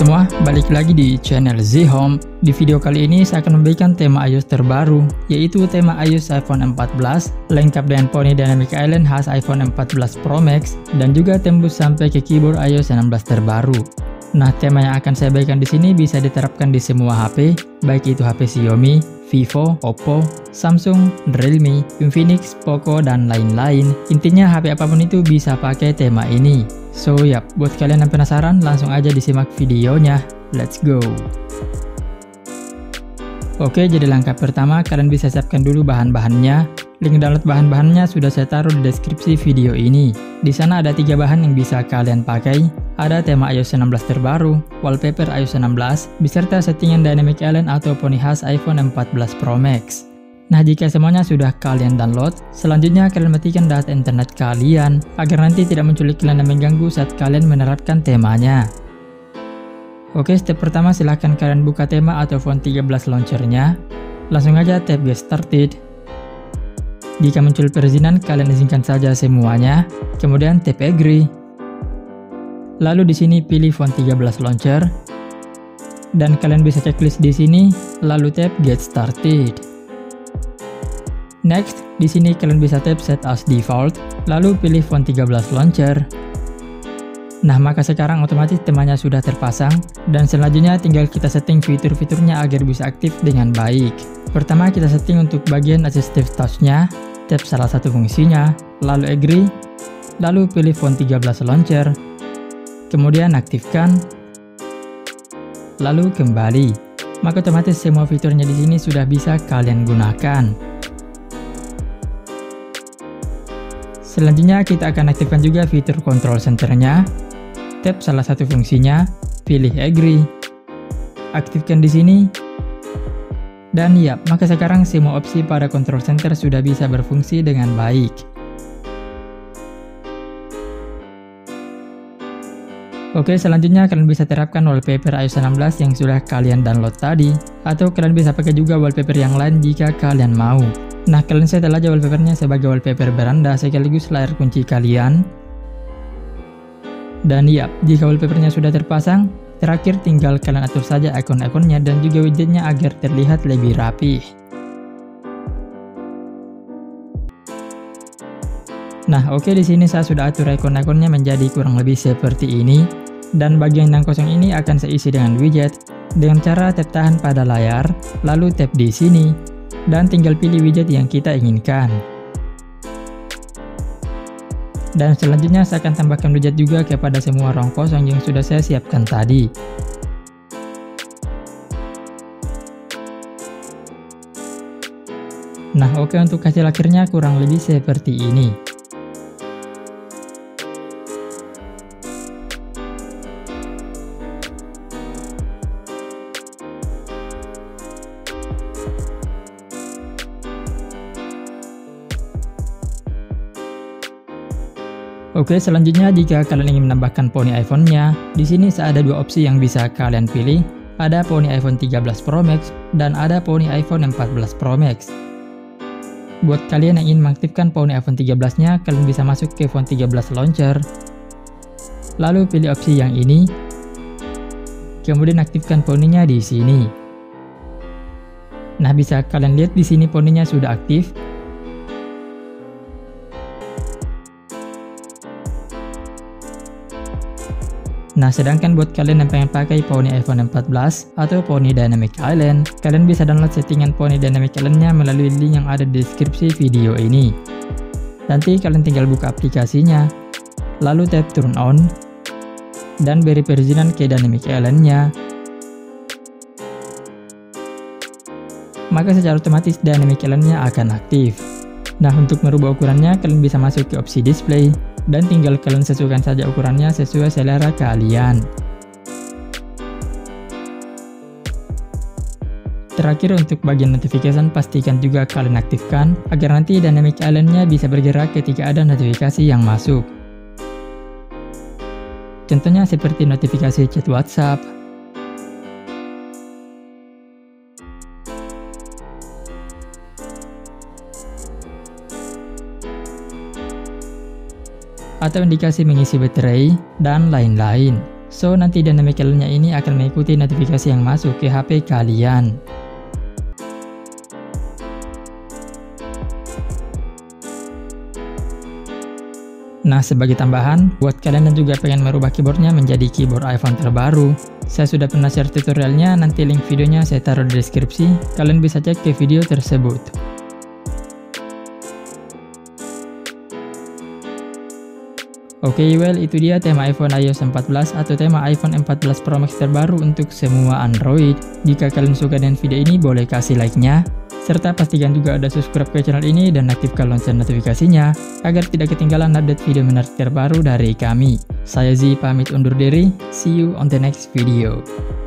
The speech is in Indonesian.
semua, balik lagi di channel Z-Home. Di video kali ini saya akan memberikan tema iOS terbaru, yaitu tema iOS iPhone 14, lengkap dengan Pony Dynamic Island khas iPhone 14 Pro Max, dan juga tembus sampai ke keyboard iOS 16 terbaru. Nah, tema yang akan saya berikan di sini bisa diterapkan di semua HP, baik itu HP Xiaomi, Vivo, Oppo, Samsung, Realme, Infinix, Poco, dan lain-lain. Intinya HP apapun itu bisa pakai tema ini. So yap, buat kalian yang penasaran, langsung aja disimak videonya. Let's go! Oke, jadi langkah pertama kalian bisa siapkan dulu bahan-bahannya. Link download bahan-bahannya sudah saya taruh di deskripsi video ini. Di sana ada 3 bahan yang bisa kalian pakai. Ada tema iOS 16 terbaru, wallpaper iOS 16, beserta settingan Dynamic Island atau Pony khas iPhone 14 Pro Max. Nah, jika semuanya sudah kalian download, selanjutnya kalian matikan data internet kalian agar nanti tidak menculik kalian dan mengganggu saat kalian menerapkan temanya. Oke, step pertama silahkan kalian buka tema atau iPhone 13 launchernya. Langsung aja tap Get Started. Jika muncul perizinan, kalian izinkan saja semuanya. Kemudian tap Agree. Lalu di sini pilih iPhone 13 launcher. Dan kalian bisa checklist di sini, lalu tap Get Started. Next, di sini kalian bisa tap Set as Default, lalu pilih iPhone 13 launcher. Nah, maka sekarang otomatis temanya sudah terpasang, dan selanjutnya tinggal kita setting fitur-fiturnya agar bisa aktif dengan baik. Pertama, kita setting untuk bagian assistive touch-nya, tap salah satu fungsinya, lalu Agree, lalu pilih iPhone 13 launcher, kemudian aktifkan, lalu kembali. Maka otomatis semua fiturnya di sini sudah bisa kalian gunakan. Selanjutnya kita akan aktifkan juga fitur control center-nya. Tap salah satu fungsinya, pilih Agree, aktifkan di sini. Dan ya, maka sekarang semua opsi pada control center sudah bisa berfungsi dengan baik. Oke, selanjutnya kalian bisa terapkan wallpaper iOS 16 yang sudah kalian download tadi, atau kalian bisa pakai juga wallpaper yang lain jika kalian mau. Nah, kalian setel aja wallpapernya sebagai wallpaper beranda sekaligus layar kunci kalian. Dan ya, jika wallpapernya sudah terpasang, terakhir tinggal kalian atur saja ikon-ikonnya dan juga widgetnya agar terlihat lebih rapi. Nah, oke, di sini saya sudah atur ikon-ikonnya menjadi kurang lebih seperti ini. Dan bagian yang kosong ini akan saya isi dengan widget dengan cara tap tahan pada layar, lalu tap di sini, dan tinggal pilih widget yang kita inginkan. Dan selanjutnya saya akan tambahkan widget juga kepada semua ruang kosong yang sudah saya siapkan tadi. Nah, oke, untuk hasil akhirnya kurang lebih seperti ini. Oke, selanjutnya jika kalian ingin menambahkan Pony iPhone-nya, di sini ada 2 opsi yang bisa kalian pilih. Ada Pony iPhone 13 Pro Max dan ada Pony iPhone 14 Pro Max. Buat kalian yang ingin mengaktifkan Pony iPhone 13-nya, kalian bisa masuk ke iPhone 13 launcher. Lalu pilih opsi yang ini. Kemudian aktifkan Pony-nya di sini. Nah, bisa kalian lihat di sini Pony-nya sudah aktif. Nah, sedangkan buat kalian yang pengen pakai Pony iPhone 14 atau Pony Dynamic Island, kalian bisa download settingan Pony Dynamic Island-nya melalui link yang ada di deskripsi video ini. Nanti kalian tinggal buka aplikasinya, lalu tap Turn On, dan beri perizinan ke Dynamic Island-nya. Maka secara otomatis Dynamic Island-nya akan aktif. Nah, untuk merubah ukurannya, kalian bisa masuk ke opsi Display, dan tinggal kalian sesuaikan saja ukurannya sesuai selera kalian. Terakhir, untuk bagian notification pastikan juga kalian aktifkan agar nanti Dynamic Island-nya bisa bergerak ketika ada notifikasi yang masuk. Contohnya seperti notifikasi chat WhatsApp, atau indikasi mengisi baterai, dan lain-lain. So nanti dynamically-nya ini akan mengikuti notifikasi yang masuk ke HP kalian. Nah, sebagai tambahan, buat kalian yang juga pengen merubah keyboardnya menjadi keyboard iPhone terbaru, saya sudah pernah share tutorialnya, nanti link videonya saya taruh di deskripsi, kalian bisa cek ke video tersebut. Oke, well itu dia tema iPhone iOS 14 atau tema iPhone 14 Pro Max terbaru untuk semua Android. Jika kalian suka dengan video ini, boleh kasih like-nya. Serta pastikan juga ada subscribe ke channel ini dan aktifkan lonceng notifikasinya agar tidak ketinggalan update video menarik terbaru dari kami. Saya Z pamit undur diri, see you on the next video.